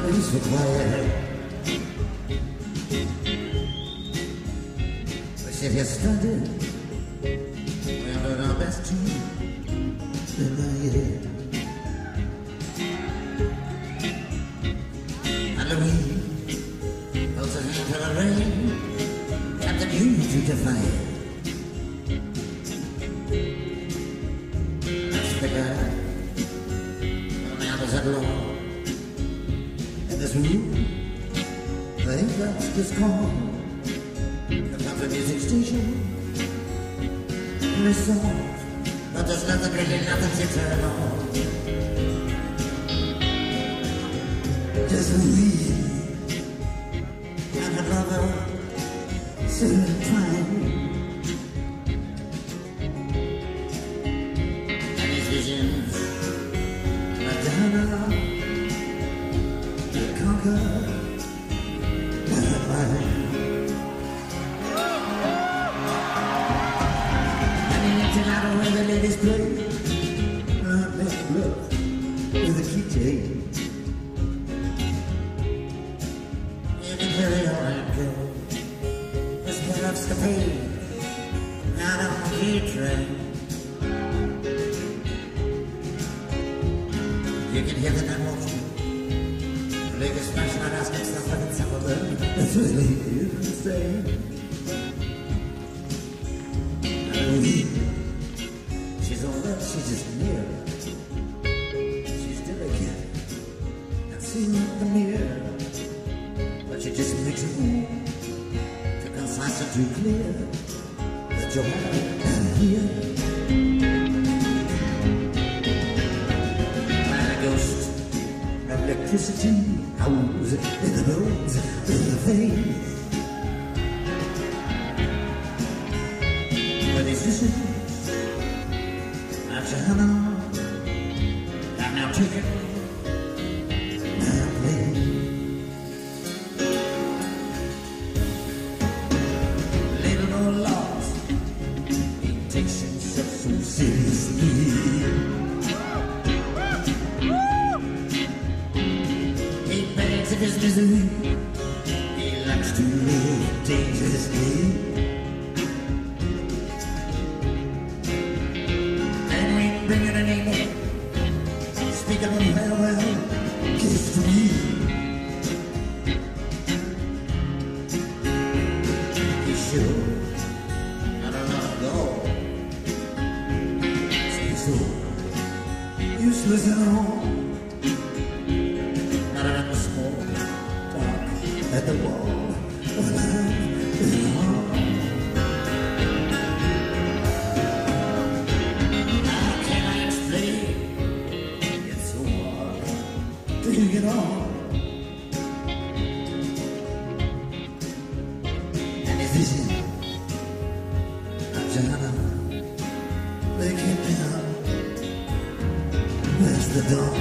is required. We sit here stranded. We'll do our best to deny it. Halloween, holds a hand to the rain. Captain, you to defy it. That's the guy. Only others at law. In this room, they lost this call. The country music station. Very soft, but there's nothing really, nothing to turn on. Just we and another certain time. And his visions are down to conquer my mind. Tonight when the ladies play, I'm in love with a key chain. You can carry on, girl. This bit of escapade, not on the key train. You can hear the night watching. The ladies smashing on asking stuff like it's some of them. It's really insane. She's all that, she's just near. She's delicate and seen the mirror, but she just makes it more too concise and too clear that you're and here. Like a ghost of electricity, howls in the bones, in the veins. When these visions Johanna, I'm now taking my place. Little more lost, he takes himself so seriously. He begs of his misery, he likes to live dangerously. Bring it an email, speak of a farewell kiss to me. He's sure I don't know go. Seems so useless at all. Not around the small dark at the wall. Get on. And his vision of Johanna, they came down. Where's the dawn?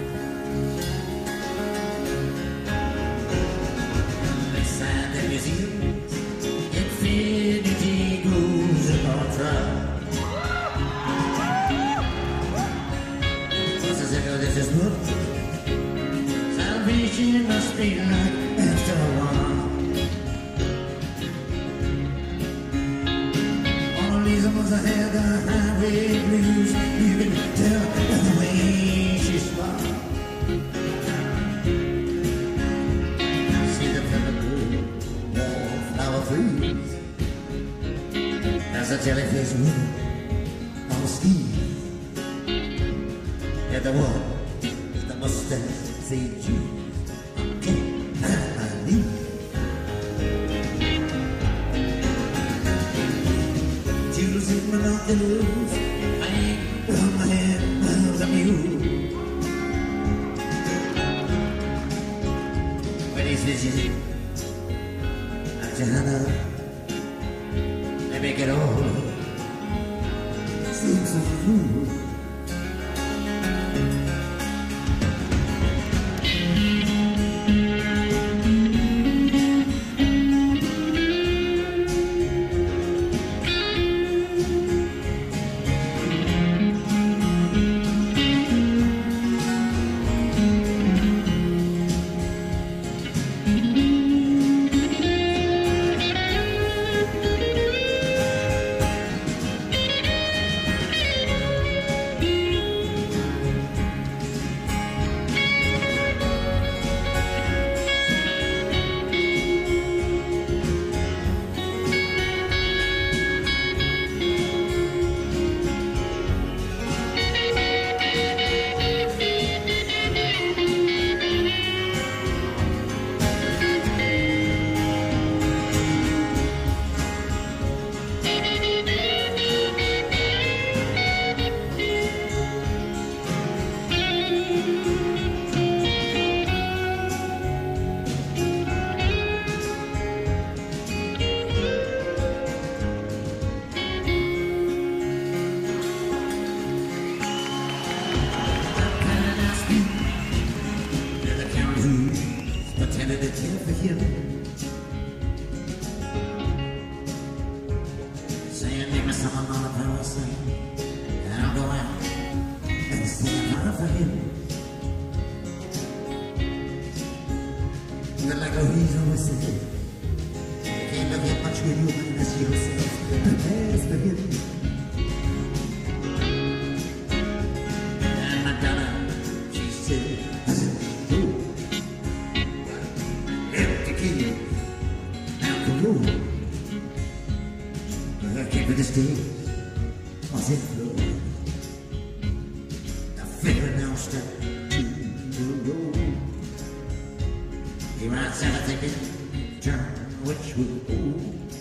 Inside the museums, infinity goes on trial. What's as echo this is good? Salvation must be like after a while. Mona Lisa was ahead of the highway blues. You can tell by the way she smiled. See the feather blue, wallflower freeze. There's a jellyfish woman on the ski. Yeah, the one with the mustache. Say you, okay, I need. Jewels in my binoculars, hanging on my head, miles of you. When he's vision of Johanna, they make it all seem so true. little care for him. Saying, give me some of my powers, and I'll go out and stand hard for him. But like a reason we say, you can't look at much when you witness yourself. Prepare for him. And Madonna, she said, oh, empty key, now come on. I can't be the stage, what's it flow? I figure now step to the road. Here outside I think it turn which way go.